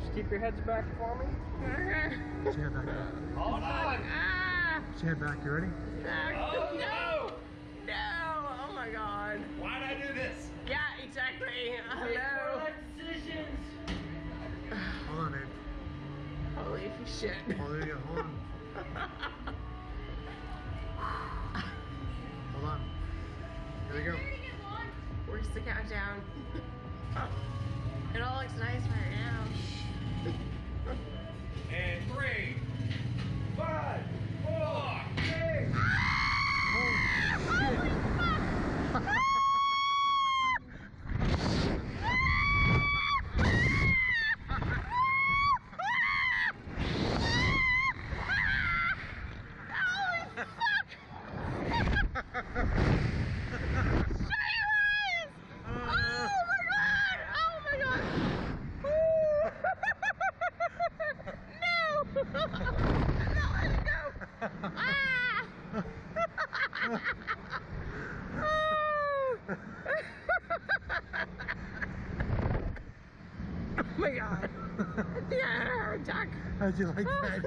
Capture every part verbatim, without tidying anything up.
Just keep your heads back for me. Put your head back. Hold on. Ah! Put your head back. You ready? Oh no! No! Oh my god. Why'd I do this? Yeah, exactly. Hello. Life decisions. Hold on, Dave. Holy shit. Oh, there you go. Hold on. Hold on. Here we go. Where's the countdown? It all looks nice right now. And three, five, four, three. Oh my god. Yeah, heart attack. How'd you like that?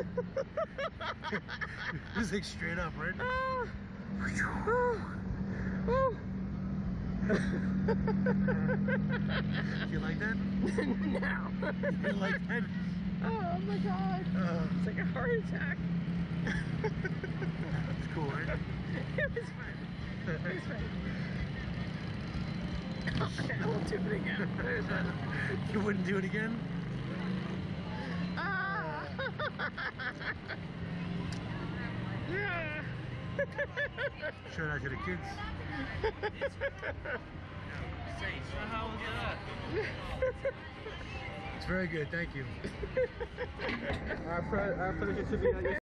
It was like straight up, right? Oh. Oh. Did you like that? No. You didn't like that? Oh my god. Uh, It's like a heart attack. It's cool, right? It was fun. It was fun. Okay, I won't do it again. It was fun. You wouldn't do it again? Ah. Yeah. Show that to the kids. How was that? It's very good, thank you. Our, pre our pleasure to be on your